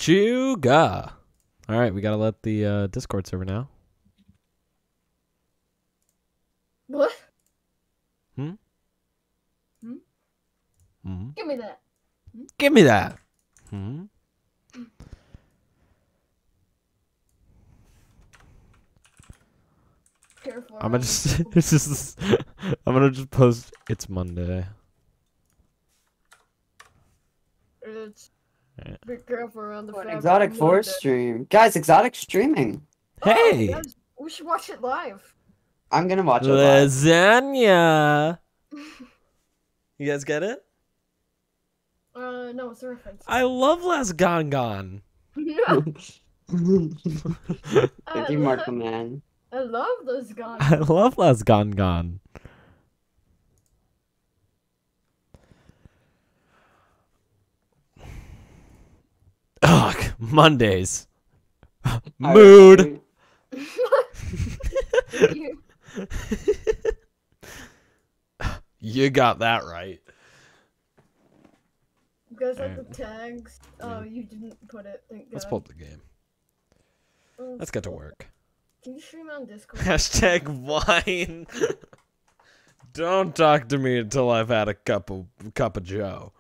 Chuga. All right, we gotta let the Discord server now. What? Hmm? Hmm? Hmm? Give me that. Give me that. Hmm? Careful. I'm gonna just it's just I'm gonna just post it's Monday. It's Alright. be careful around the An fact Exotic that Force Monday- stream. Guys, Exotic streaming. Hey! Oh, guys, we should watch it live. I'm gonna watch it live. Lasagna. You guys get it? No, it's a reference. I love Las Gongon. Thank you, Marco Man. I love those guns. I love Las Gongon. Ugh, Mondays. Mood. You- You got that right. You guys like the tags? Oh, you didn't put it. Thank God. Let's pull up the game. Let's get to work. Can you stream on Discord? Hashtag wine. Don't talk to me until I've had a cup of Joe.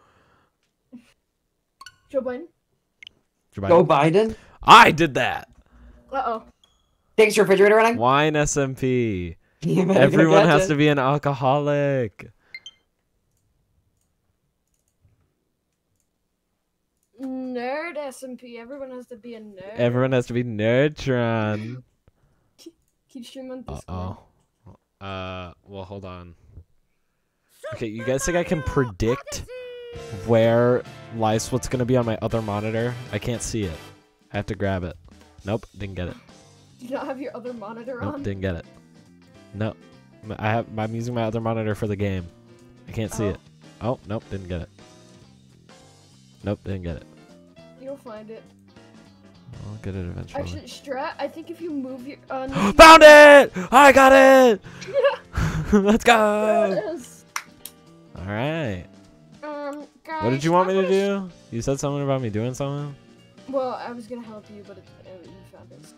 Joe Biden? Joe Biden? I did that. Uh-oh. Takes your refrigerator running? Wine SMP. You better go Everyone catch has it. to be an alcoholic. Nerd SMP. Everyone has to be a nerd. Everyone has to be Nerdtron. Can you stream on Discord? Uh-oh. Well, hold on. Okay, you guys think I can predict where live split's gonna be on my other monitor? I can't see it. I have to grab it. Nope, didn't get it. Do you not have your other monitor Nope, on? didn't get it. No, I'm using my other monitor for the game. I can't see Oh. it. Oh, nope, didn't get it. Nope, didn't get it. You'll find it. I'll get it eventually. Actually, Strat, I think if you move your... Found it! I got it! Let's go! Yes. Alright. Guys, What did you want me to I'm do? You said something about me doing something? Well, I was gonna help you, but you found this.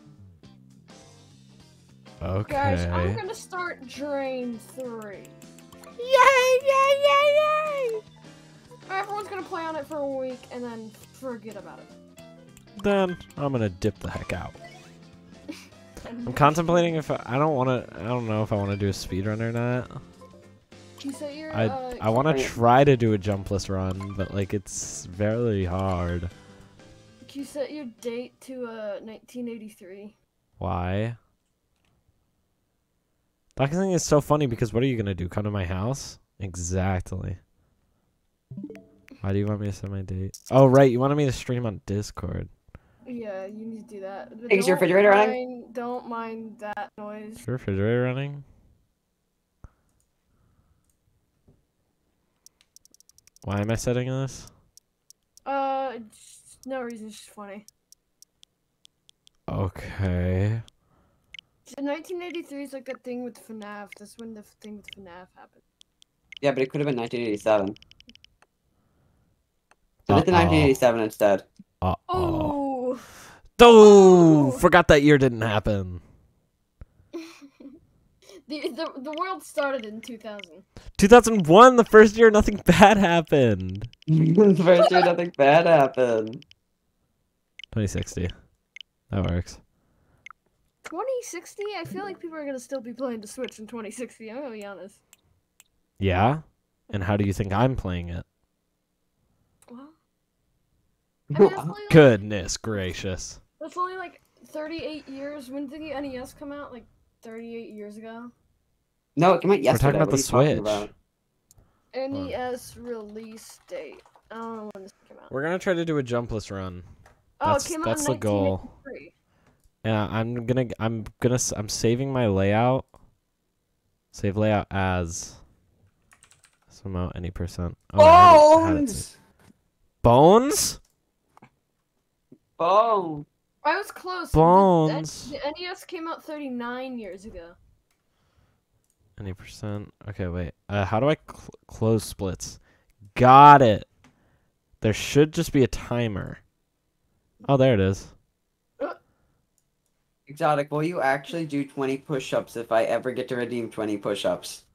Okay. Guys, I'm gonna start Drain 3. Yay! Yay! Yay! Yay! Everyone's gonna play on it for a week and then forget about it. Then I'm gonna dip the heck out. I'm contemplating if I don't know if I want to do a speedrun or not. You set your, I want to try to do a jumpless run, but like it's very hard. Can you set your date to 1983? Why? That thing is so funny because what are you gonna do? Come to my house? Exactly. Why do you want me to set my date? Oh right, you wanted me to stream on Discord. Yeah, you need to do that. But Is your refrigerator running? Don't mind that noise. Is your refrigerator running? Why am I setting this? Just no reason. It's just funny. Okay. So 1983 is like that thing with FNAF. That's when the thing with FNAF happened. Yeah, but it could have been 1987. So did the 1987 instead. Uh-oh. Oh. Oh, forgot that year didn't happen. The world started in 2000. 2001, the first year nothing bad happened. First year, nothing bad happened. 2060. That works. 2060? I feel like people are gonna still be playing the Switch in 2060. I'm gonna be honest. Yeah? And how do you think I'm playing it? Well, I mean, that's only like, Goodness gracious. that's only like 38 years. When did the NES come out? Like 38 years ago. No, it came out yesterday. talking about What the are you talking Switch. about? NES release date. I don't know when this came out. We're gonna try to do a jumpless run. Oh, it came out that's in the goal. 1983. Yeah, I'm saving my layout. Save layout as somehow any percent. Oh, I had it saved. Bones! Bones? Bones! I was close. Bones. The NES came out 39 years ago. Any percent? Okay, wait. How do I close splits? Got it. There should just be a timer. Oh, there it is. Exotic, will you actually do 20 push-ups if I ever get to redeem 20 push-ups?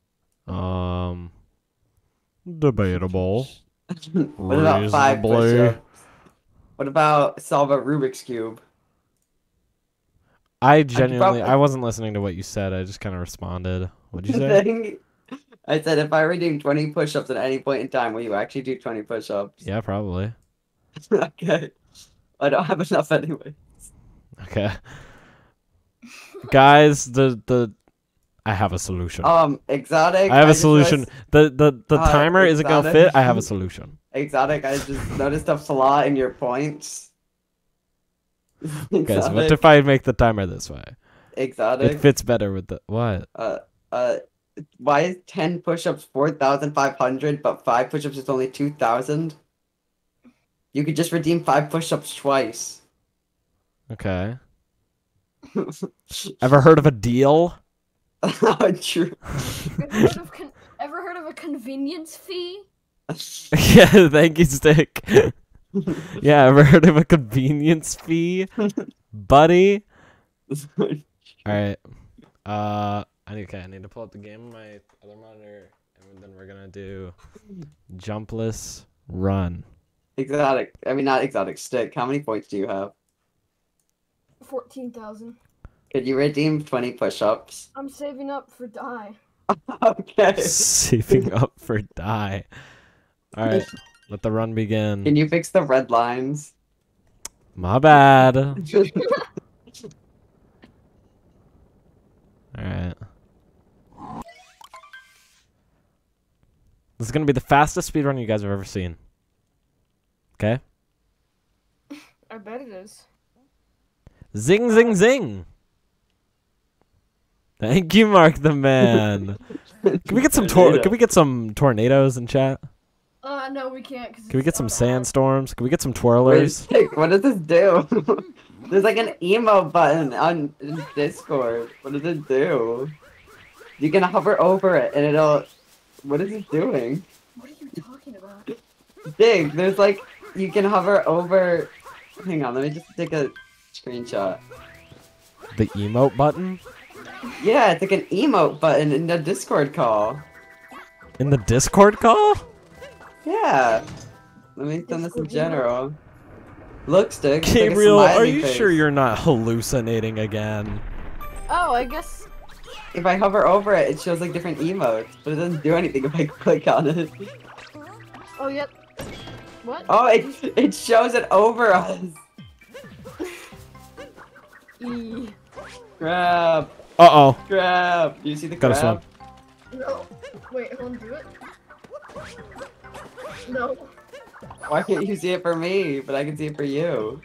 Debatable. What about 5 Reasonably. push-ups? What about solve a Rubik's Cube? I genuinely, probably- I wasn't listening to what you said. I just kind of responded. What'd you say? Thing- I said if I redeem 20 push-ups at any point in time, will you actually do 20 push-ups? Yeah, probably. Okay. I don't have enough anyway. Okay. Guys, I have a solution. Exotic. I have a just solution. noticed- The timer isn't gonna Exotic. fit. I have a solution. Exotic, I just noticed a flaw in your points. Guys, what if I make the timer this way? Exotic. It fits better with the what? Why is 10 push-ups 4,500, but 5 push-ups is only 2,000? You could just redeem 5 push-ups twice. Okay. Ever heard of a deal? True. Ever heard of a convenience fee? Yeah, thank you, Stick. Yeah, ever heard of a convenience fee, buddy? All right. I need to pull up the game on my other monitor, and then we're gonna do jumpless run. Exotic. I mean, not exotic. Stick. How many points do you have? 14,000. Could you redeem 20 push-ups? I'm saving up for die. Okay. Saving up for die. All right, let the run begin. Can you fix the red lines? My bad. All right. This is gonna be the fastest speedrun you guys have ever seen. Okay. I bet it is. Zing, zing, zing. Thank you, Mark the Man. Can we get some tornadoes in chat? No, we can't. Can we get some sandstorms? Can we get some twirlers? Stick, what does this do? There's like an emo button on Discord. What does it do? You can hover over it and it'll... What is it doing? What are you talking about? Dig, there's like... You can hover over... Hang on, let me just take a screenshot. The emote button? Yeah, it's like an emote button in the Discord call. In the Discord call? Yeah. Let me send this in general. Look, Stick. it's like a Gabriel, are smiley you face. sure you're not hallucinating again? Oh, I guess. If I hover over it, it shows like different emotes, but it doesn't do anything if I click on it. Oh, yep. What? Oh, it shows it over us. E. Crab. Uh-oh. Crab. Do you see the Gotta crab? No. Wait, hold on, do it. No. Why can't you see it for me, but I can see it for you?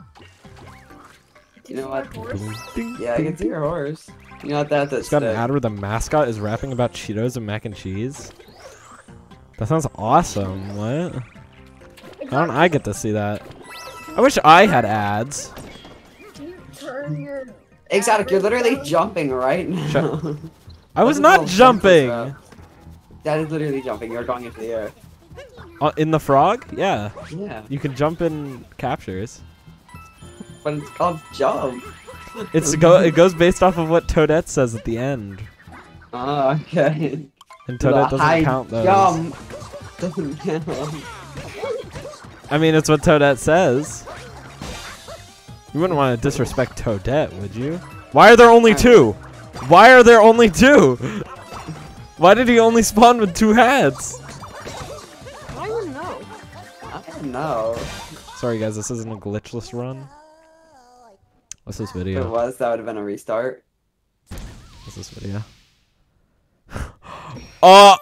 Did You know see my what? horse? Yeah, I can see your horse. You know what? That's It's got an Stick. ad where the mascot is rapping about Cheetos and mac and cheese. That sounds awesome. What? How don't I get to see that? I wish I had ads. Can you turn your... Exotic, you're literally down? jumping right now. I was That's not called jumping! jump push-up. That is literally jumping. You're going into the air. In the frog? Yeah. Yeah, You can jump in captures. but it's called jump. It goes based off of what Toadette says at the end. Oh, okay. And Toadette The doesn't high count those. Jump doesn't count. I mean, it's what Toadette says. You wouldn't want to disrespect Toadette, would you? Why are there only two? Why are there only two? Why did he only spawn with 2 heads? I don't know. I don't know. Sorry guys, this isn't a glitchless run. What's this If it video? was, that would have been a restart. What's this video? Oh!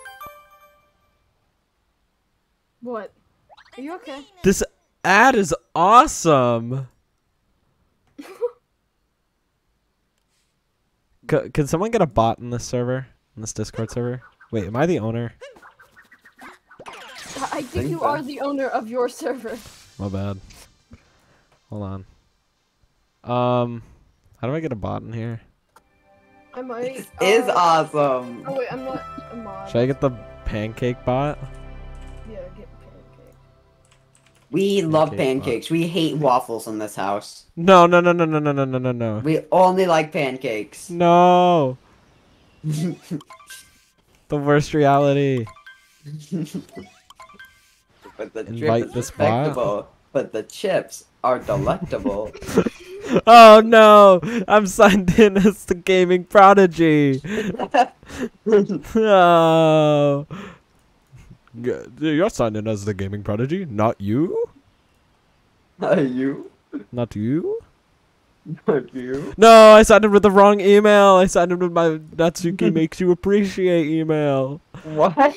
What? Are you okay? This ad is awesome! Can someone get a bot in this server? In this Discord server? Wait, am I the owner? I think Think you so. are the owner of your server. My bad. Hold on. How do I get a bot in here? I might. This is awesome. Oh wait, I'm not a mod. Should I get the pancake bot? Yeah, get pancake. We love Pancake pancakes. We hate waffles in this house. No, no, no, no, no, no, no, no, no, no. We only like pancakes. No. The worst reality. But the Invite drip is this bot. respectable. But the chips are delectable. Oh no! I'm signed in as the gaming prodigy. Oh. You're signed in as the gaming prodigy, not you? Are you? Not you? Are you? No, I signed in with the wrong email. I signed in with my Natsuki makes you appreciate email. What?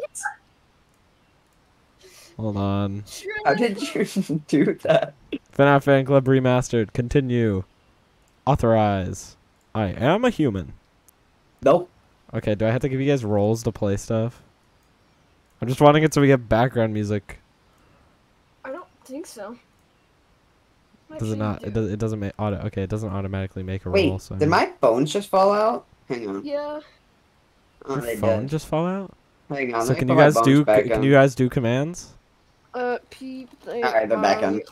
Hold on. How did you do that? FNAF Fan Club Remastered. Continue. Authorize. I am a human. Nope. Okay, do I have to give you guys roles to play stuff? I'm just wanting it so we get background music. I don't think so. Does it not? It doesn't make auto. Okay, it doesn't automatically make a Wait, roll. So did my phones just fall out? Hang on. Yeah. Oh, your they phone did. just fall out? Hang on. So let me can put you my guys bones do? back Can in. you guys do commands? P. Alright, they're back in.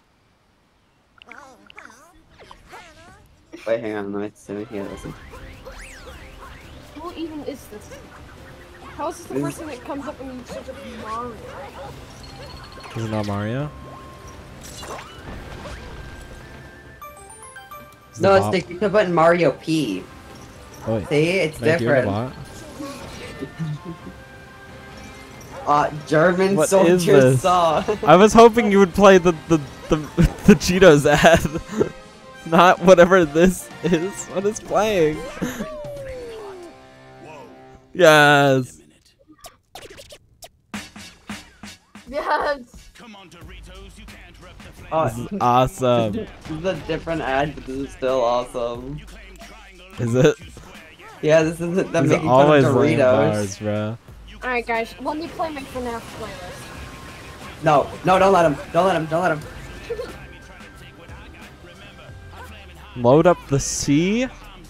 Wait, hang on. Let me hear this. Who even is this? How is this the first thing that comes up when you search up Mario? Is it not Mario? Is No, the it's bot- the you can put in Mario P. Oh, wait. See, it's Can I do the different. bot? German What is soldiers this? saw. I was hoping you would play the the Cheetos ad, not whatever this is. What is playing? Yes. Yes! Come on, Doritos, you can't rep the flame. Oh, This is awesome. this is a different ad, but this is still awesome. You claim triangle Is it? Yeah, this is them He's making fun always of laying Doritos. bars, bro. Alright, guys, let me play my FNAF playlist. No, no, don't let him. Don't let him. Don't let him. Load up the CP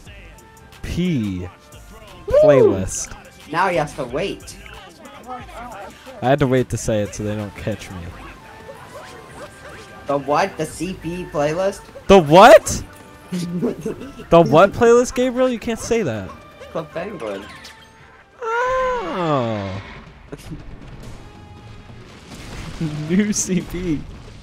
playlist. Now he has to wait. I had to wait to say it so they don't catch me. The what? The CP playlist? The what? The what playlist, Gabriel? You can't say that. Club Penguin. Oh. New CP.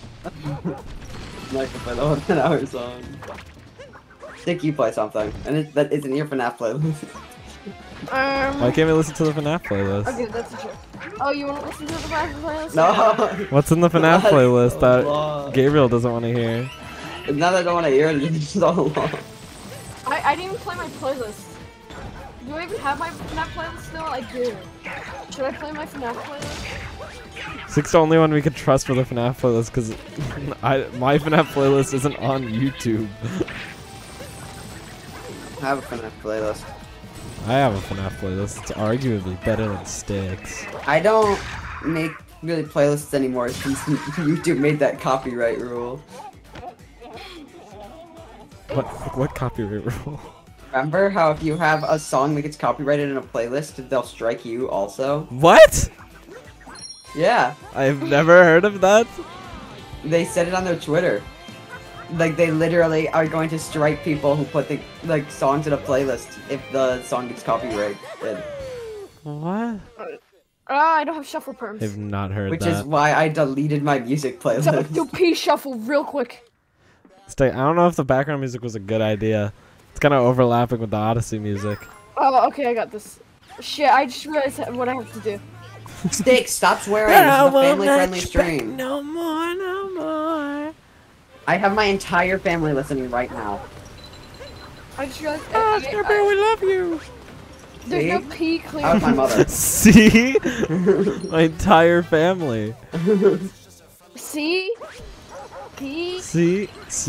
Like if I don't have an hour song. Stick, you play something, and that isn't your FNAF playlist. Why can't we listen to the FNAF playlist? Okay, that's a joke. Oh, you want to listen to the FNAF playlist? No. What's in the FNAF That's playlist so that long. Gabriel doesn't want to hear? Now that I don't want to hear it, it's so long. I didn't even play my playlist. Do I even have my FNAF playlist still? I do. Should I play my FNAF playlist? Six the only one we could trust for the FNAF playlist because my FNAF playlist isn't on YouTube. I have a FNAF playlist. I have a FNAF playlist. It's arguably better than Sticks. I don't make really playlists anymore since YouTube made that copyright rule. What copyright rule? Remember how if you have a song that gets copyrighted in a playlist, they'll strike you also? What? Yeah, I've never heard of that. they said it on their Twitter. Like they literally are going to strike people who put the songs in a playlist if the song gets copyrighted. What? I don't have shuffle perms. I've not heard Which that. is why I deleted my music So, playlist. do P shuffle real quick. I don't know if the background music was a good idea. It's kind of overlapping with the Odyssey music. Oh, okay, I got this. Shit, I just realized what I have to do. Stick, stop swearing. This is a family-friendly stream. No more, no more. I have my entire family listening right now. I just realized we love you. there's no See? P clear. That was my mother. See? My entire family. C P. See?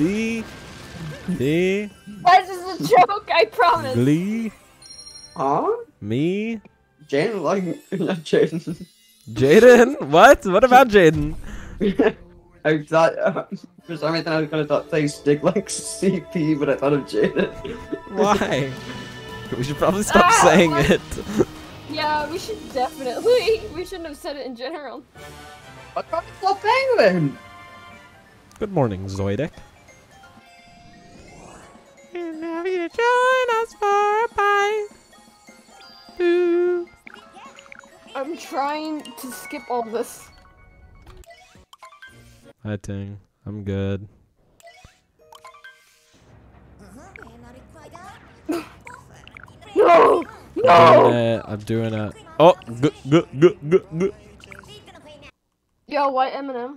That's just a joke, I promise. Glee? Huh? Me? Jaden, like, not Jaden. Jaden? What? What about Jaden? I thought, for some reason I was gonna say Stick like CP, but I thought of Jaden. Why? We should probably stop saying it. Yeah, we should definitely. We shouldn't have said it in general. What's wrong with Club Penguin? Good morning, Zoidic. And now you join us for a bite. Boo. I'm trying to skip all this. Hi, Ting. I'm good. No! No! I'm doing it. Oh, good. Yo, white Eminem.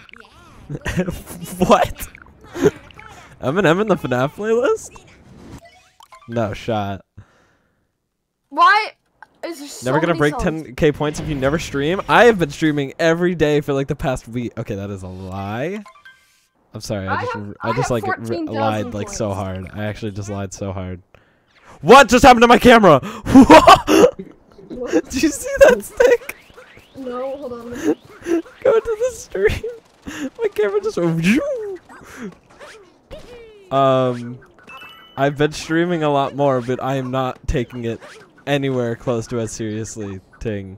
What? Eminem in the FNAF playlist? No shot. Why is there so Never gonna many break songs? 10k points if you never stream. I have been streaming every day for like the past week. Okay, that is a lie. I'm sorry. I I just have like 14,000 lied like so points. hard. I actually just lied so hard. What just happened to my camera? Did you see that stick? No, hold on. Go to the stream. My camera just went. I've been streaming a lot more, but I am not taking it anywhere close to as seriously. Ting.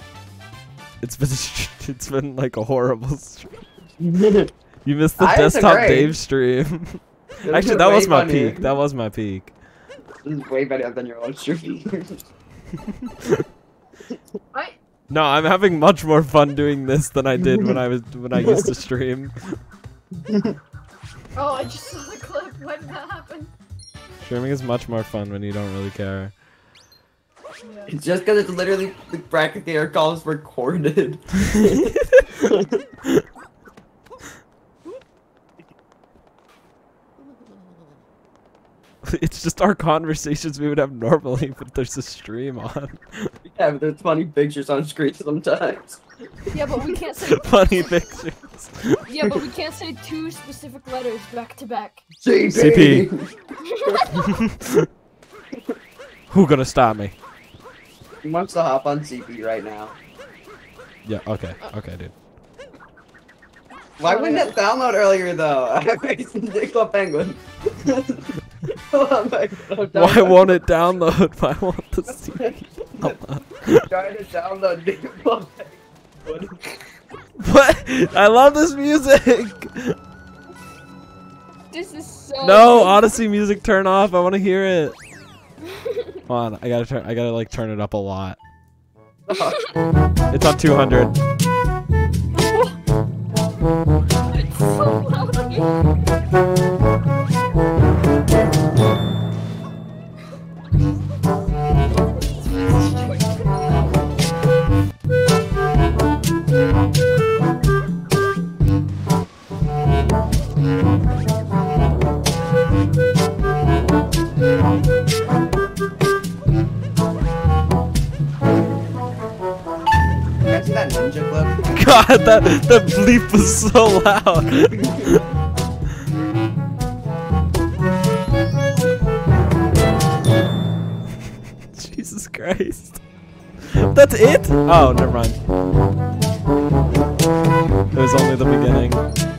It's been like a horrible stream. You missed the I desktop disagree. Dave stream. This Actually, is that way was my funnier. peak. That was my peak. This is way better than your own stream. No, I'm having much more fun doing this than I did when I used to stream. Oh, I just saw the clip. Why did that happen? Streaming is much more fun when you don't really care. It's just because it's literally the bracket gamer calls recorded. It's just our conversations we would have normally, but there's a stream on. Yeah, but there's funny pictures on screen sometimes. Yeah, but we can't say. Funny pictures. Yeah, but we can't say two specific letters back to back. CP! Who gonna stop me? He wants to hop on CP right now. Yeah, okay, dude. Why wouldn't it download earlier though? Nickel Penguin. Oh my God, Why won't it download? Why won't the CD download? Trying to download Nickel Penguin. What? I love this music! This is so. No, Odyssey music turn off. I wanna hear it. Hold on, I gotta like turn it up a lot. It's on 200. It's so loud. Can I see that ninja clip? God, that bleep was so loud. Jesus Christ. That's it? Oh, never mind. It was only the beginning.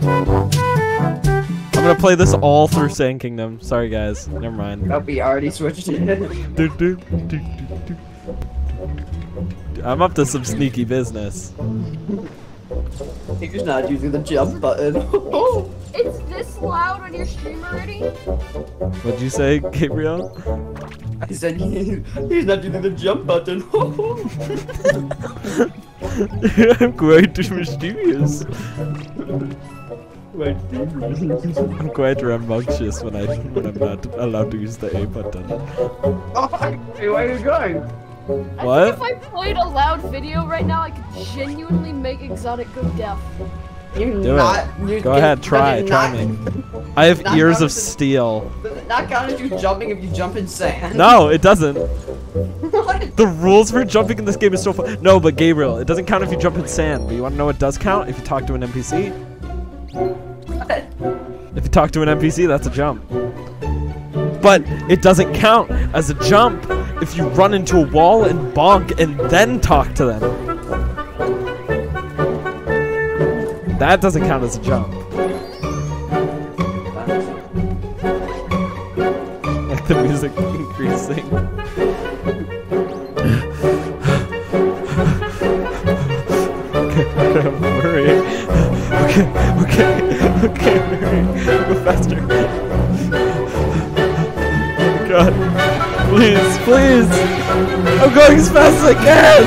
I'm gonna play this all through Sand Kingdom. Sorry guys, never mind. Nope, we already switched it. Do, do, do, do, do. I'm up to some sneaky business. He's just not using the jump button. It's this loud on your stream already? What'd you say, Gabriel? I said he's not using the jump button. I'm quite mischievous. I'm quite rambunctious when I'm not allowed to use the A button. Oh, hey, where are you going? What? I think if I played a loud video right now, I could genuinely make Exotic go deaf. You Do not, it. you Go get- ahead, does try, it try not- me. I have not ears count of as- steel. Does it not count as you jumping if you jump in sand? No, it doesn't. What? The rules for jumping in this game is so fun. No, but Gabriel, it doesn't count if you jump in sand. But you want to know what does count? If you talk to an NPC. If you talk to an NPC, that's a jump. But it doesn't count as a jump if you run into a wall and bonk and then talk to them. That doesn't count as a jump. Like the music increasing. Okay, don't worry. Okay. Move faster. God. Please, please. I'm going as fast as I can.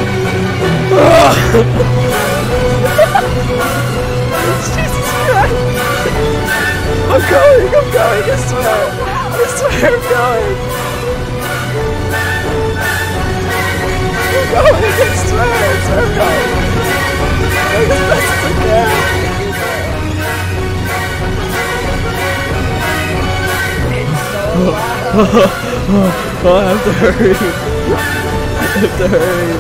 Jesus Christ. I'm going, I swear. I swear I'm going. I'm going, I swear I'm going. I'm going as fast as I can. Oh, I have to hurry. I have to hurry.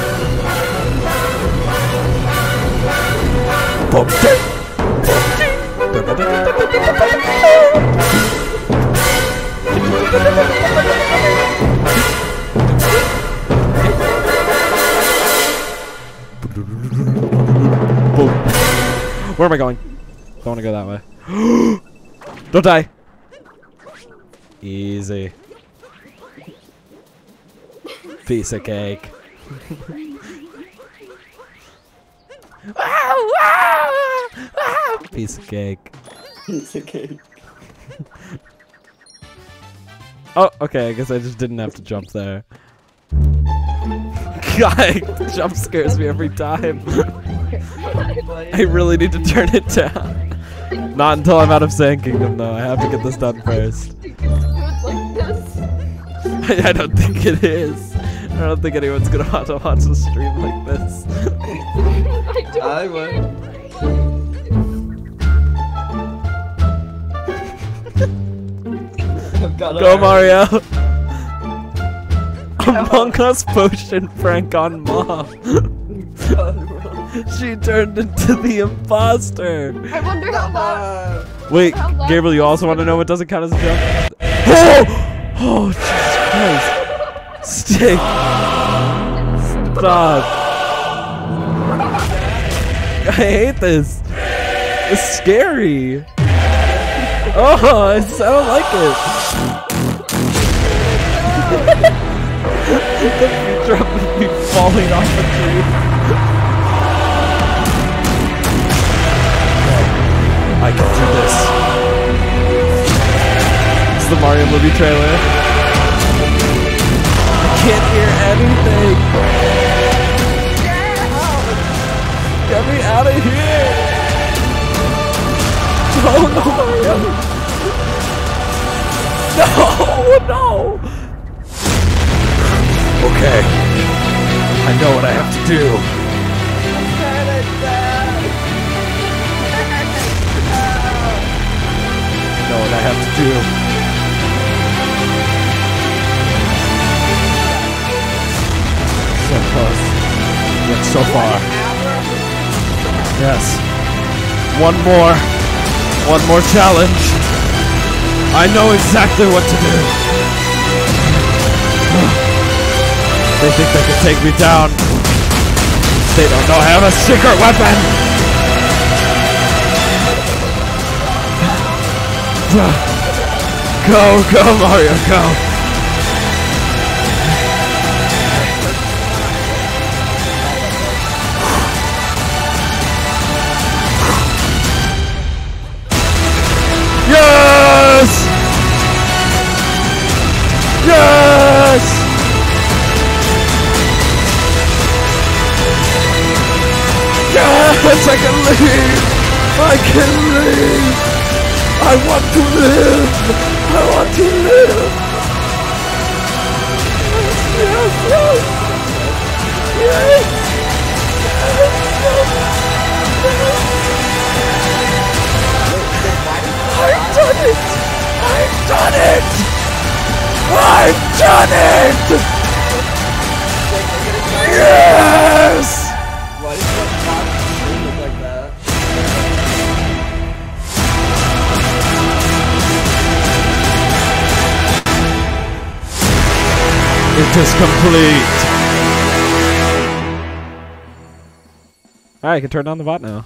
Where am I going? Don't want to go that way. Don't die. Easy. Piece of cake. Piece of cake. Piece of cake. Oh, okay, I guess I just didn't have to jump there. God, jump scares me every time. I really need to turn it down. Not until I'm out of Sand Kingdom, though. I have to get this done first. I don't think it is. I don't think anyone's gonna want to watch a stream like this. I would. Go, Mario! Among Us potion prank on Mom. She turned into the imposter. I wonder how that. Wait, Gabriel, you also want to know what doesn't count as a jump? Oh! Oh, Jesus Christ. Stay. Stop. I hate this. It's scary. Oh, I don't like it. The future of me falling off a tree. I can do this. It's the Mario movie trailer. I can't hear anything. Get me out of here. No, no, Mario. No, no. Okay. I know what I have to do. I know what I have to do. So close. Yet so far. Yes. One more challenge. I know exactly what to do. They think they can take me down. They don't know I have a secret weapon. Go, Mario, go. Yes! Yes! Yes, I can leave! I can leave! I want to live! I want to live! Yes, yes! Yes! I've done it! I've done it! I've done it! Yes! Why does that box look like that? It is complete. Alright, I can turn on the bot now.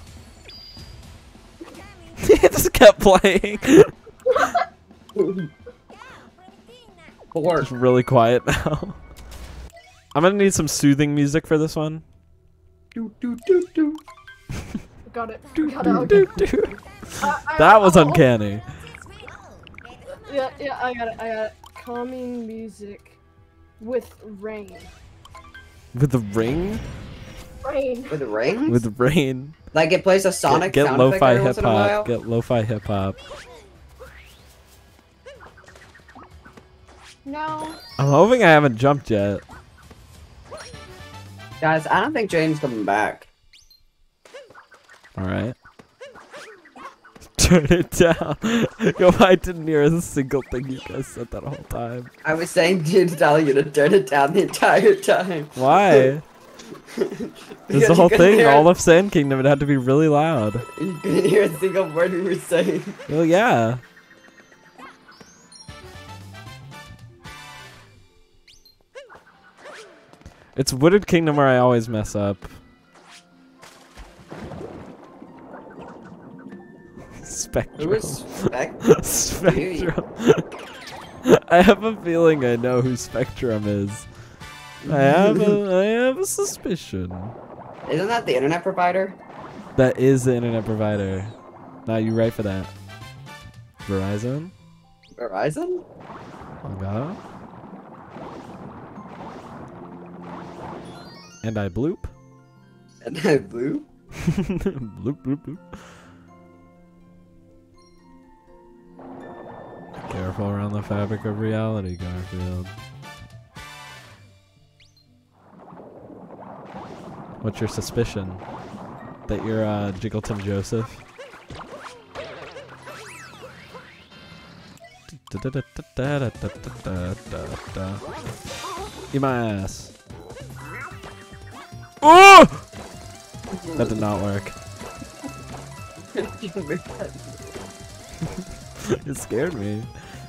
It just kept playing. It's really quiet now. I'm gonna need some soothing music for this one. Got it. That was uncanny. Yeah, I got it. Calming music with rain. With the ring? Rain. With rings? With rain. Like it plays a Sonic Get sound lo-fi effect every hip once in a while? hop. Get lo-fi hip hop. No. I'm hoping I haven't jumped yet. Guys, I don't think Jaden's coming back. Alright. Turn it down. Yo, I didn't hear a single thing you guys said that whole time. I was saying to tell you to turn it down the entire time. Why? There's the whole thing. All of Sand Kingdom, it had to be really loud. You couldn't hear a single word we were saying. Well, yeah. It's Wooded Kingdom where I always mess up. Spectrum. Who is Spectrum? Spectrum. I have a feeling I know who Spectrum is. I have a suspicion. Isn't that the internet provider? That is the internet provider. Nah, you right for that. Verizon? Verizon? Okay. And I bloop. And I blew? Bloop, bloop, bloop. Careful around the fabric of reality, Garfield. What's your suspicion? That you're Jiggleton Joseph? Eat my ass. Oh! That did not work. It scared me.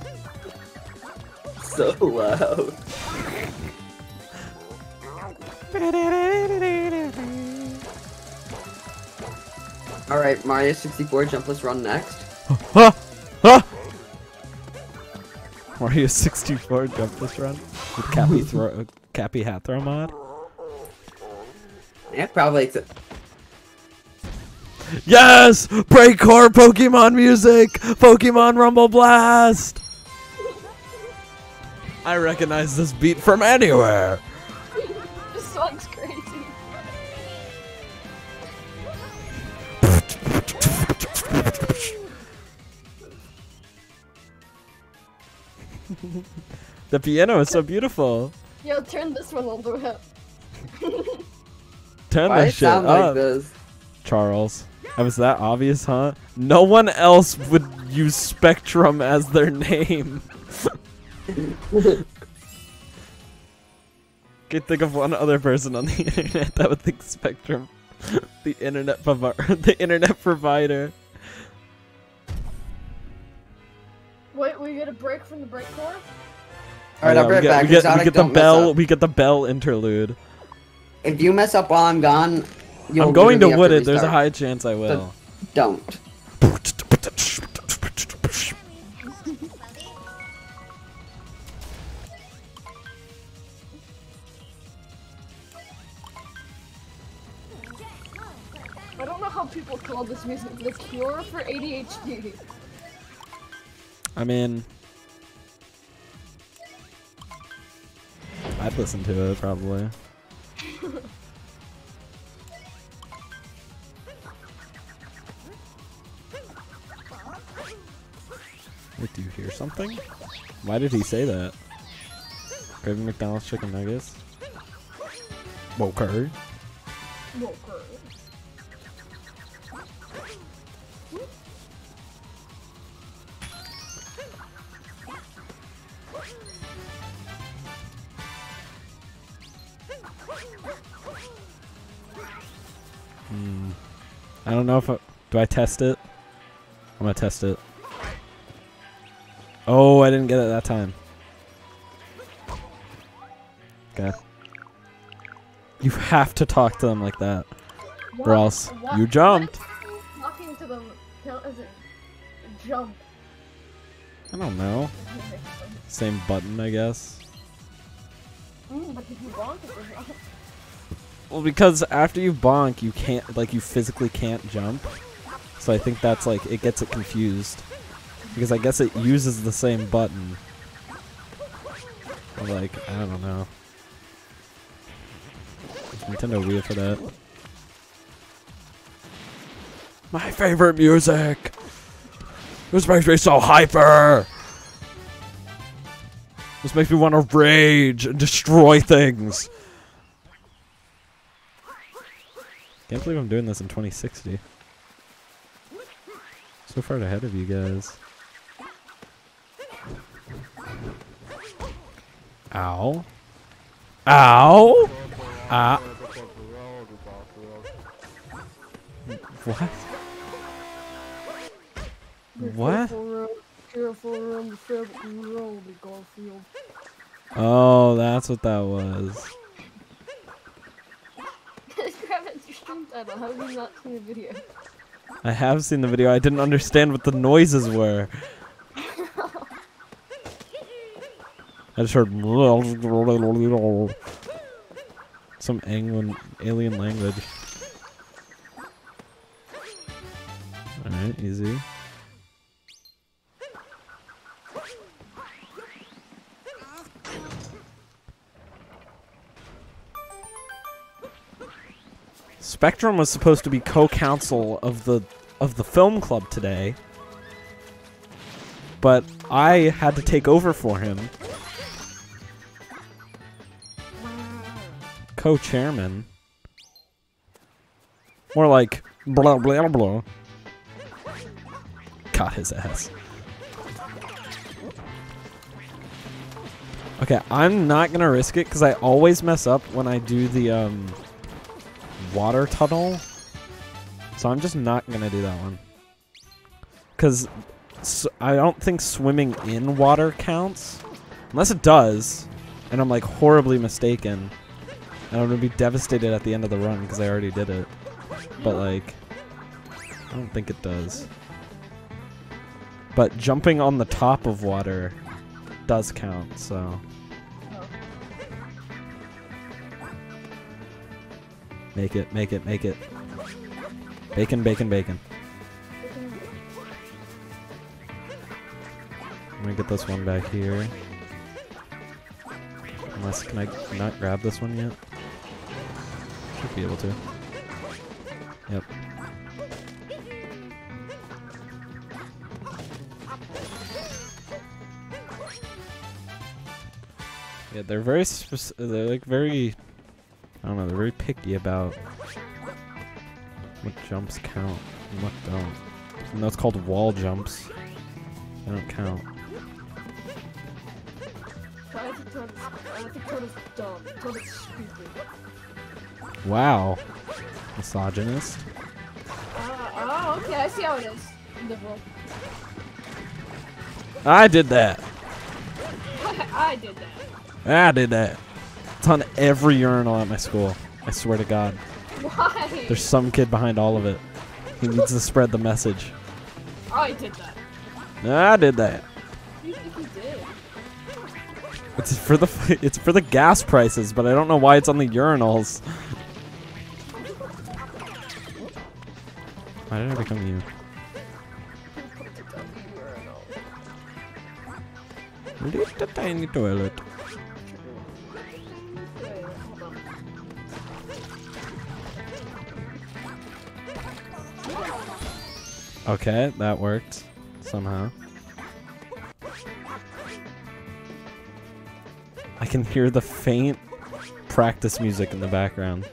So loud. Alright, Mario 64 jumpless run next. Mario 64 jumpless run with Cappy hat throw mod. Yeah, probably. Yes! Breakcore Pokemon music! Pokemon Rumble Blast! I recognize this beat from anywhere! This song's crazy. The piano is so beautiful. Yo, turn this one all the way up. Turn Why that it shit sound up, like this? Charles. That was that obvious, huh? No one else would use Spectrum as their name. Can think of one other person on the internet that would think Spectrum, the internet provider. Wait, we get a break from the break core? Alright, I'll be right back. We get Sonic, the don't mess bell. up. We get the bell interlude. If you mess up while I'm gone, you'll I'm going to literally have Wooded. There's a restart. high chance I will. Don't. I don't know how people call this music the cure for ADHD. I mean, I'd listen to it probably. Wait, do you hear something? Why did he say that? Craving McDonald's chicken nuggets? Okay. I don't know if do I test it? I'm gonna test it. Oh, I didn't get it that time. Okay. You have to talk to them like that, or else you jumped. Talking to them, is it jump? I don't know. Same button, I guess. But if you bonk it, it's not. Well, because after you bonk, you can't, like, you physically can't jump. So I think that's like, it gets it confused. Because I guess it uses the same button. Or like, I don't know. It's Nintendo weird for that. My favorite music! This makes me so hyper! This makes me want to rage and destroy things! Can't believe I'm doing this in 2060. So far ahead of you guys. Ow. Ow! Ah. What? What? Oh, that's what that was. Grab it, your stream title. How have you not seen the video? I have seen the video. I didn't understand what the noises were. I just heard some alien language. Alright, easy. Spectrum was supposed to be co-counsel of the film club today, but I had to take over for him. Co-chairman. More like blah blah blah. Got his ass. Okay, I'm not gonna risk it because I always mess up when I do the water tunnel. So I'm just not gonna do that one. Because I don't think swimming in water counts. Unless it does. And I'm like horribly mistaken. And I'm gonna be devastated at the end of the run because I already did it. But like, I don't think it does. But jumping on the top of water does count, so. Make it, make it, make it. Bacon, bacon, bacon. I'm gonna get this one back here. Unless, can I not grab this one yet? Should be able to. Yep. Yeah, they're very they're like very, I don't know, they're very picky about what jumps count and what don't. Even though it's called wall jumps, they don't count. I think Toad is dumb. Toad is stupid. Wow. Misogynist. Oh, okay, I see how it is. Liberal. I did that. I did that. I did that. It's on every urinal at my school. I swear to God. Why? There's some kid behind all of it. He needs to spread the message. I did that. I did that. You think you did? It's for the gas prices, but I don't know why it's on the urinals. Why did I become you? Little tiny toilet. Okay, that worked somehow. I can hear the faint practice music in the background.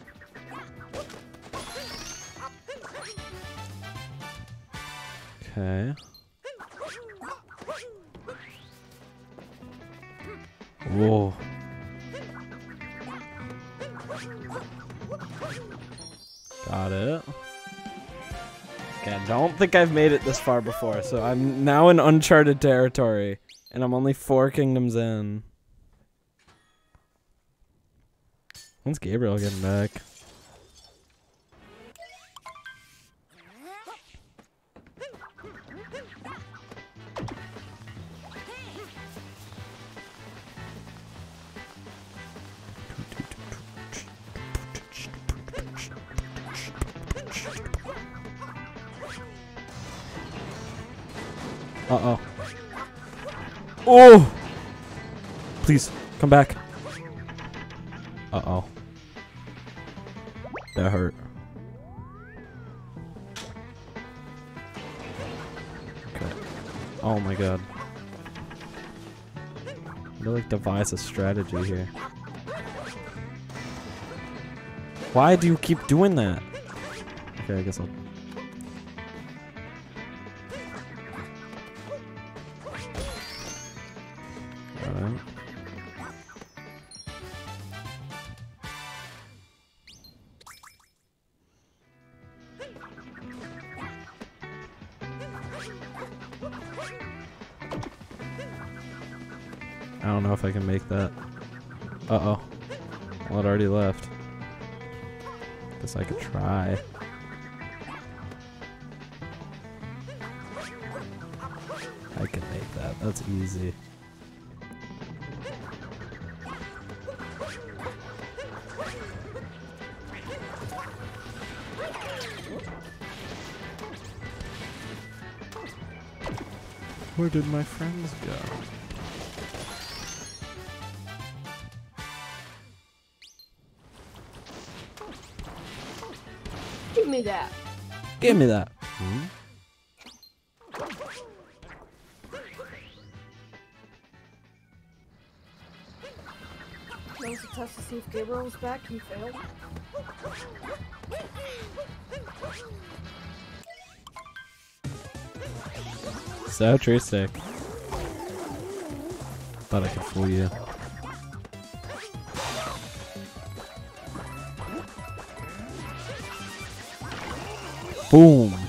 Okay. Whoa. Got it. Okay, I don't think I've made it this far before, so I'm now in uncharted territory, and I'm only 4 kingdoms in. When's Gabriel getting back? Uh-oh. Oh! Please, come back. Uh-oh. That hurt. Okay. Oh my god. I really devise a strategy here. Why do you keep doing that? Okay, I guess I'll... Alright. I don't know if I can make that. Uh-oh. Well, it already left. Guess I could try. I can make that. That's easy. Where did my friends go? Give me that. Give me that. Hmm? That was a test to see if Gabriel was back. He failed. So true stick. Thought I could fool you. Boom.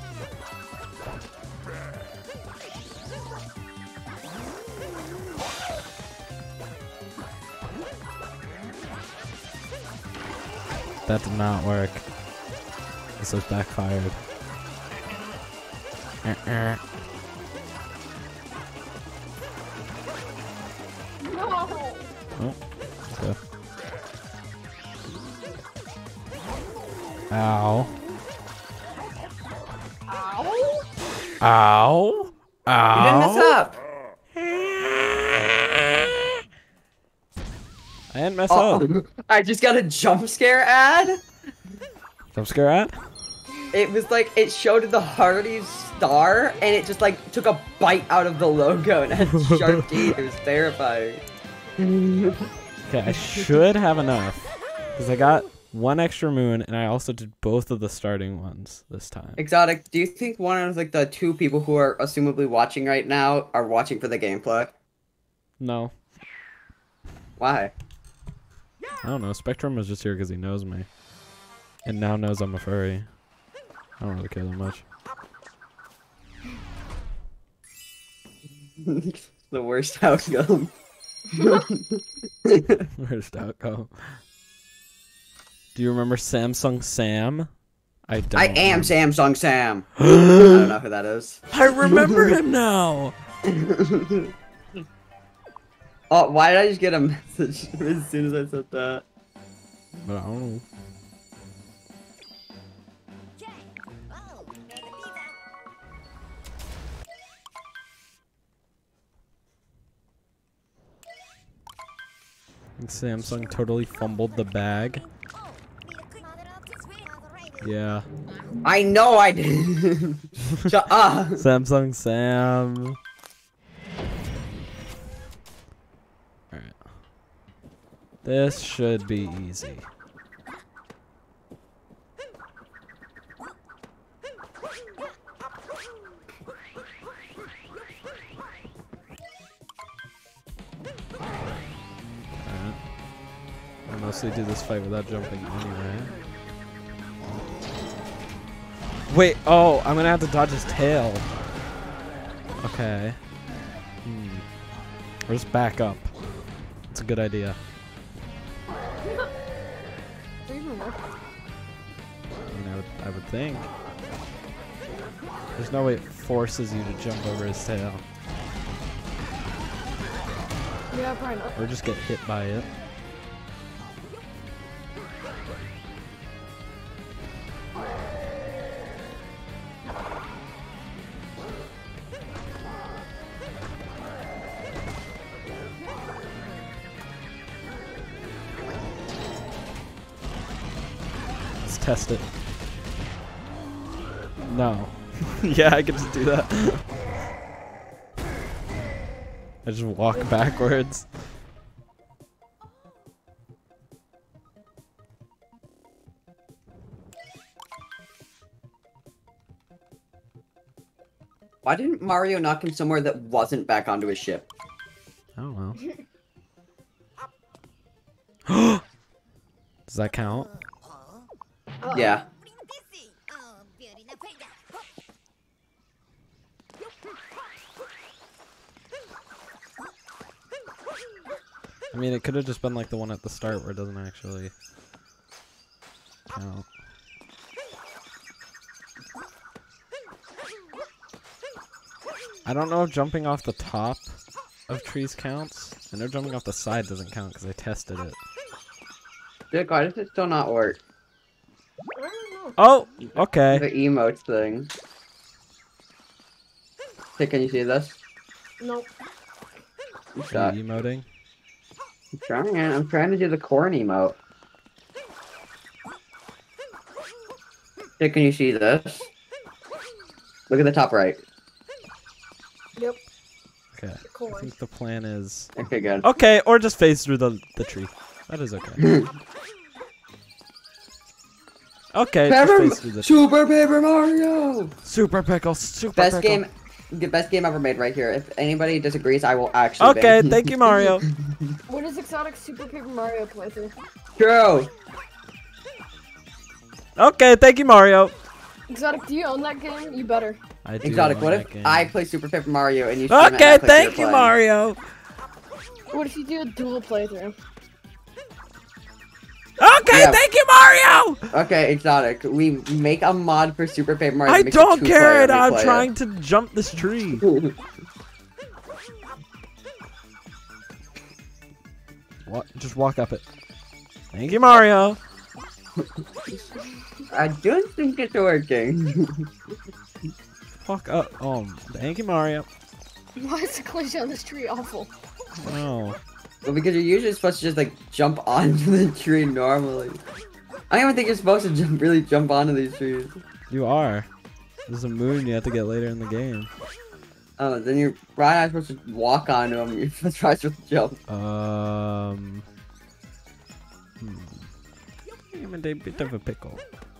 That did not work. This was backfired. No! Oh, okay. Ow. Ow! Ow. Ow. You didn't mess up. I didn't mess up. I just got a jump scare ad. Jump scare at? It was like, it showed the Hardee's star, and it just like took a bite out of the logo and had sharp teeth. It was terrifying. Okay, I should have enough. Because I got one extra moon, and I also did both of the starting ones this time. Exotic, do you think one of like the two people who are assumably watching right now are watching for the gameplay? No. Why? I don't know. Spectrum was just here because he knows me. And now knows I'm a furry. I don't really care that much. The worst outcome. Worst outcome. Do you remember Samsung Sam? I don't. I am Samsung Sam. I don't know who that is. I remember him now! Oh, why did I just get a message as soon as I said that? But I don't know. And Samsung totally fumbled the bag. Yeah. I know I did. Shut up. Samsung Sam. Alright. This should be easy. Alright. I mostly do this fight without jumping anyway. Wait, oh, I'm gonna have to dodge his tail. Okay. Or just back up. That's a good idea. Do you even work? I mean, I would think. There's no way it forces you to jump over his tail. Yeah, probably not. Or just get hit by it. just test it. No. Yeah, I can just do that. I just walk backwards. Why didn't Mario knock him somewhere that wasn't back onto his ship? I don't know. Does that count? Yeah. I mean, it could have just been like the one at the start where it doesn't actually count. I don't know if jumping off the top of trees counts. I know jumping off the side doesn't count because I tested it. Dude, why does it still not work? I don't know. Oh, okay. The emotes thing. Hey, can you see this? Nope. What's Are that? you emoting? I'm trying to do the corn emote. Hey, can you see this? Look at the top right. Yep. Okay. I Corn. think the plan is... Okay, good. Okay, or just phase through the tree. That is okay. Okay, just phase through the tree. Super Paper Mario! Super Pickle, Super Best Pickle. best game ever made right here. If anybody disagrees, I will actually Okay, ban. thank you, Mario. What is Exotic Super Paper Mario playthrough? True! Okay, thank you, Mario. Exotic, do you own that game? You better. I do Exotic, own what that if game. I play Super Paper Mario and you stream it and Okay, I play thank Peter you, playing? Mario. What if you do a dual playthrough? Okay, Yeah. thank you, Mario. Okay, Exotic, we make a mod for Super Paper Mario. I that makes it don't 2-player care. and we I'm play trying to jump this tree. it. What? Just walk up it. Thank you, Mario. I don't think it's working. Walk up. Thank you, Mario. Why is the collision on this tree awful? No. Well, because you're usually supposed to just like jump onto the tree normally. I don't even think you're supposed to really jump onto these trees. You are. There's a moon you have to get later in the game. Oh, then you're probably not supposed to walk onto them. You're supposed to jump. I'm a bit of a pickle.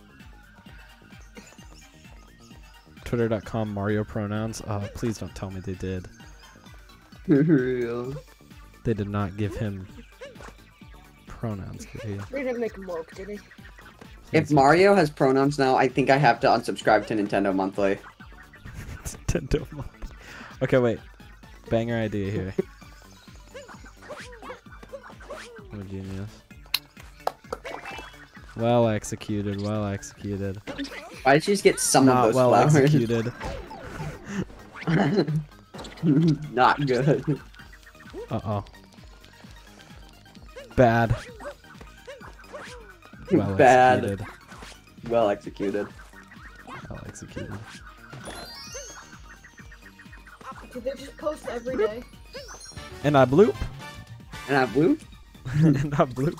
Twitter.com Mario pronouns. Please don't tell me they did. Real. They did not give him pronouns, did he? They didn't make him woke, did he? If Mario has pronouns now, I think I have to unsubscribe to Nintendo Monthly. Nintendo Monthly. Okay, wait. Banger idea here. What a genius. Well executed, well executed. Why did you just get some Not of those well flowers? executed. Not good. Uh-oh. Bad. Well Bad. executed. Well executed. Well executed. Did they just post every day? And I bloop. And I blew. And I bloop.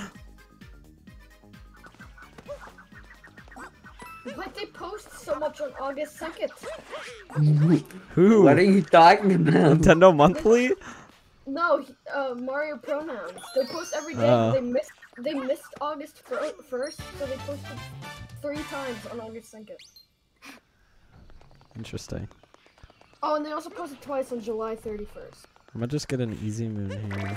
But they post so much on August 2nd. Who? What are you talking about? Nintendo Monthly? No, Mario pronouns. They post every day. Oh. They missed August 1st, so they posted 3 times on August 2nd. Interesting. Oh, and they also posted twice on July 31st. I'm gonna just get an easy moon here.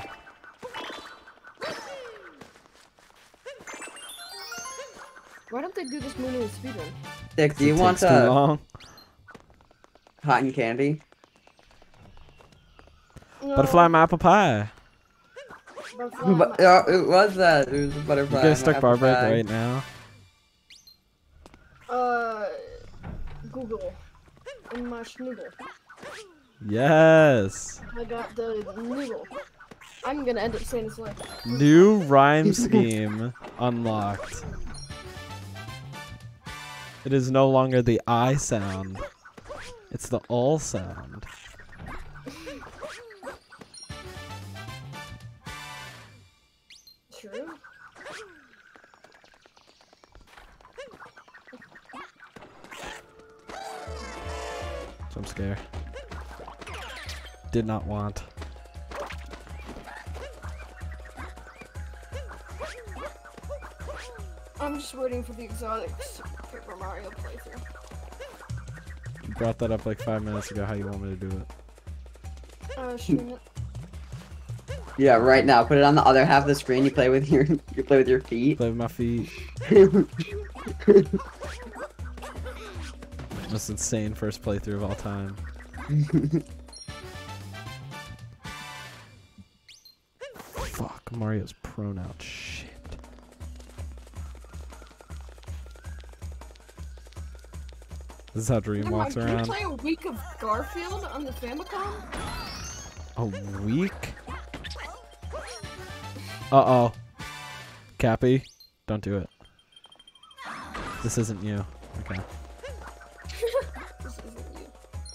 Why don't they do this moon in a speedrun? Dick, do you It want takes too long. cotton candy? No, Butterfly my apple pie. Butterfly. But, it was that. It was a butterfly. You guys stuck apple Barbaric pie. right now. Google. In my schnoodle. Yes. I got the noodle. I'm gonna end up saying this way. New rhyme scheme unlocked. It is no longer the I sound. It's the all sound. True. scare. Did not want. I'm just waiting for the exotic Paper Mario playthrough. You brought that up like 5 minutes ago. How you want me to do it? Stream it. Yeah, right now. Put it on the other half of the screen. You play with your feet. Play with my feet. Most insane first playthrough of all time. Fuck, Mario's prone out. Shit. This is how Dream walks Can you around. play a week of Garfield on the Famicom? A week? Uh-oh. Cappy, don't do it. This isn't you. Okay. This isn't you.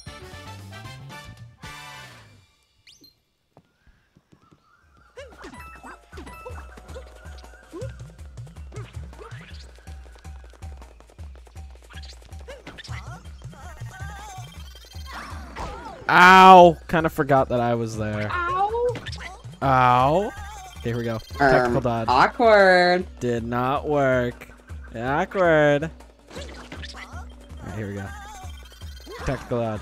Ow! Kind of forgot that I was there. Ow! Ow! Okay, here we go. Technical dodge. Awkward. Did not work. Awkward. Alright, here we go. Tactical dodge.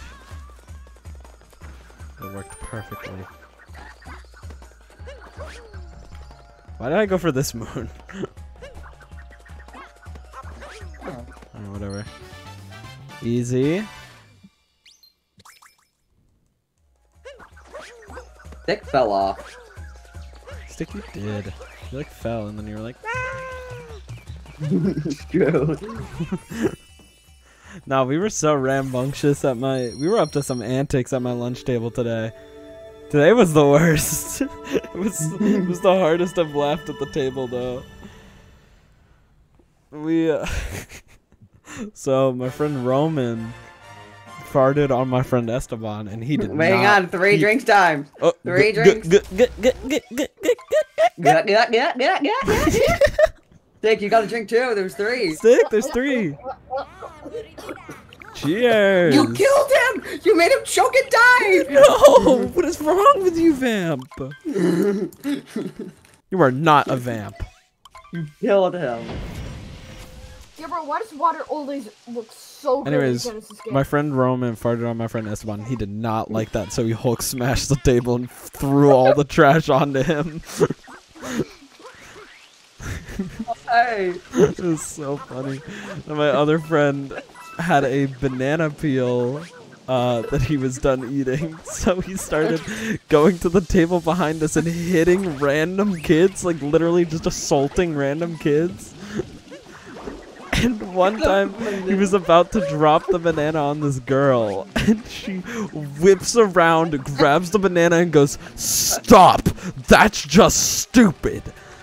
It worked perfectly. Why did I go for this moon? Alright, whatever. Easy. Stick fell off. Stick you did. You like fell and then you were like, True. no, we were so rambunctious at we were up to some antics at my lunch table today. Today was the worst. it was the hardest I've laughed at the table though. So my friend Roman farted on my friend Esteban and he did not. Hang on, three drinks time. Oh, 3 drinks. Yeah. Stick, you got a drink too. There's 3. Stick, there's 3. Cheers. You killed him. You made him choke and die. No, what is wrong with you, Vamp? You are not a Vamp. You killed him. Yeah, bro, why does water always look so good Anyways, in Genesis game? my friend Roman farted on my friend Esteban. He did not like that, so he Hulk smashed the table and threw all the trash onto him. Hey. It was so funny. And my other friend had a banana peel that he was done eating, so he started going to the table behind us and hitting random kids, like literally just assaulting random kids. And one time, he was about to drop the banana on this girl, and she whips around, grabs the banana, and goes, "Stop! That's just stupid!"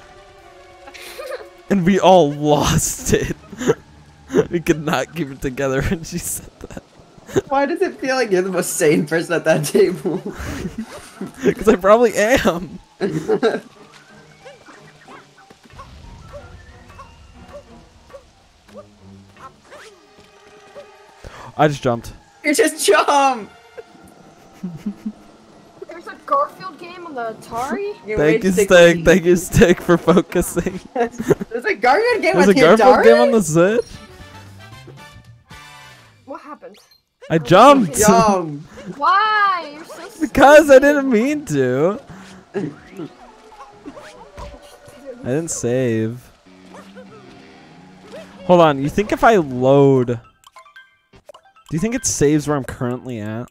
And we all lost it. We could not keep it together when she said that. Why does it feel like you're the most sane person at that table? Because I probably am. I just jumped. You just jump! There's a Garfield game on the Atari? Thank you, Stick. Thank you, Stick, for focusing. There's a Garfield game There's on a the Garfield Atari? game on the Switch? What happened? I jumped! Jump! Why? You're so Because I didn't mean to. I didn't save. Hold on, you think if I load... Do you think it saves where I'm currently at?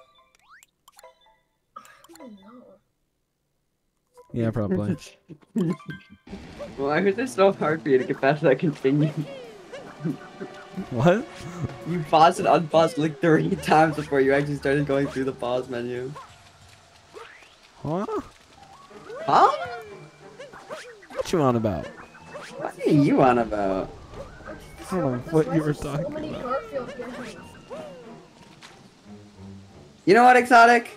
Yeah, probably. Why is it so hard for you to get past that continue? What? You paused and unpaused like 3 times before you actually started going through the pause menu. Huh? Huh? What you on about? What are you on about? I don't know what you were So talking many about. Garfield games. You know what, Exotic?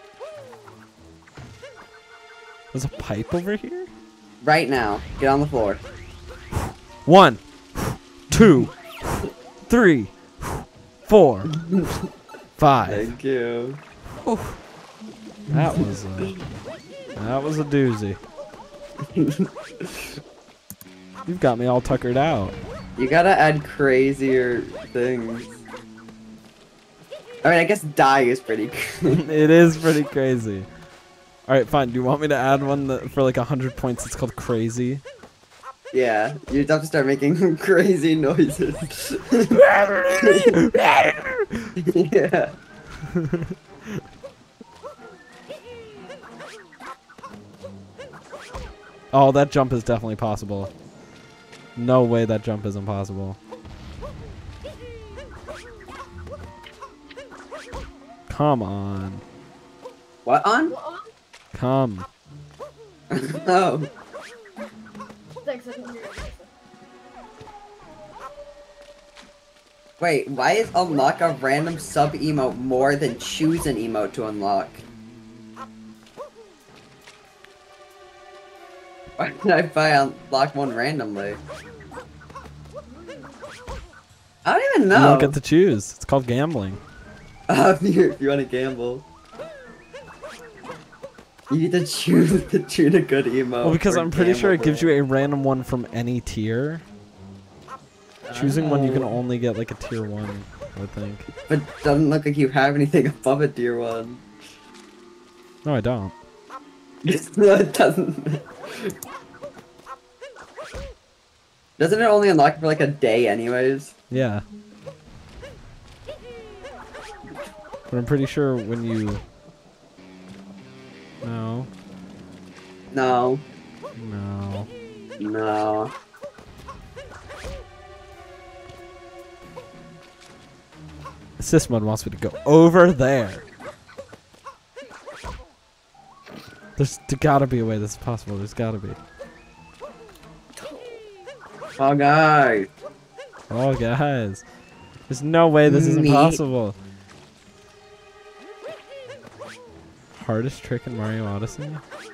There's a pipe over here? Right now, get on the floor. 1, 2, 3, 4, 5. Thank you. That was a doozy. You've got me all tuckered out. You gotta add crazier things. I mean, I guess die is pretty good. It is pretty crazy. Alright, fine. Do you want me to add one for like 100 points? It's called crazy. Yeah, you'd have to start making crazy noises. Yeah. Oh, that jump is definitely possible. No way that jump isn't possible. Come on. What on? Come. Oh. Thanks, I can hear you. Wait, why is unlock a random sub-emote more than choose an emote to unlock? Why did I unlock one randomly? I don't even know. You don't get to choose. It's called gambling. If you want to gamble. You need to choose to tune a good emote. Well, because or I'm pretty sure it gives you gamble. a random one from any tier. Choosing one, you can only get like a tier 1, I think. But doesn't look like you have anything above a tier 1. No, I don't. No, it doesn't. Doesn't it only unlock for like a day anyways? Yeah. But I'm pretty sure when you... No. No. No. No. Assist mode wants me to go over there. There's gotta be a way this is possible. There's gotta be. Oh, guys. Oh, guys. There's no way this is Me- impossible. Hardest trick in Mario Odyssey?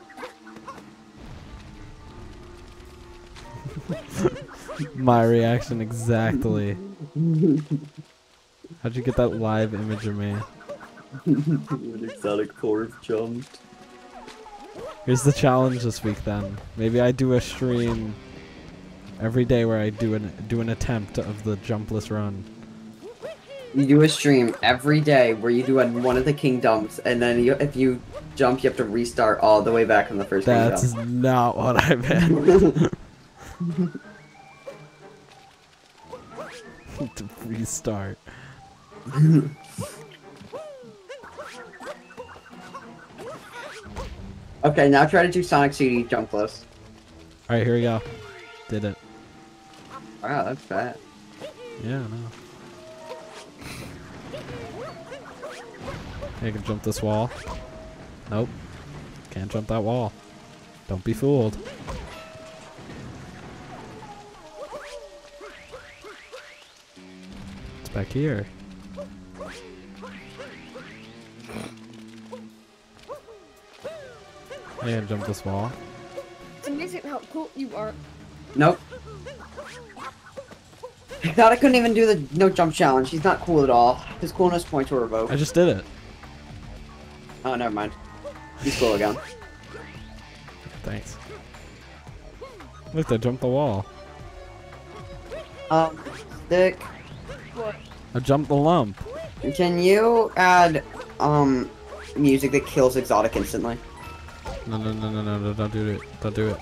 My reaction exactly. How'd you get that live image of me? An exotic chord jumped. Here's the challenge this week then. Maybe I do a stream every day where I do an attempt of the jumpless run. You do a stream every day where you do one of the kingdoms, and then if you jump, you have to restart all the way back from the first That's kingdom. not what I meant. To restart. Okay, now try to do Sonic CD jumpless. Alright, here we go. Did it. Wow, that's bad. Yeah, no. I can jump this wall. Nope. Can't jump that wall. Don't be fooled. It's back here. I can jump this wall. It's amazing how cool you are. Nope. I thought I couldn't even do the no jump challenge. He's not cool at all. His coolness points were revoked. I just did it. Oh, never mind. He's cool again. Thanks. Look, I jumped the wall. Stick. What? I jumped the lump. Can you add, music that kills exotic instantly? No, no, no, no, no, no, don't do it. Don't do it.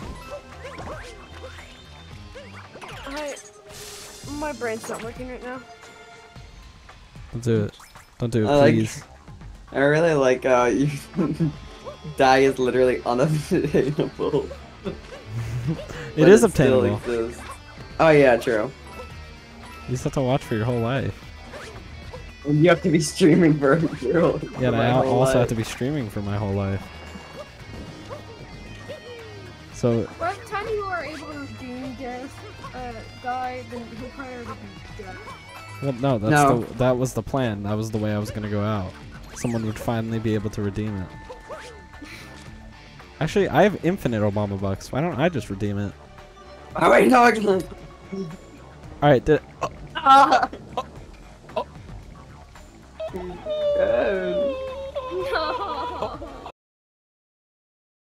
My brain's not working right now. Don't do it. Don't do it, I like- please. I really like, you die is literally unobtainable. It is obtainable. Oh yeah, true. You just have to watch for your whole life. And you have to be streaming for your whole Yeah, and I my whole also have life. to be streaming for my whole life. So, By the time you are able to redeem death, die, then he'll probably already be dead. well, no, No. that was the plan. That was the way I was gonna go out. Someone would finally be able to redeem it. Actually, I have infinite Obama bucks. Why don't I just redeem it? Oh wait, no, actually. All right, Good. No.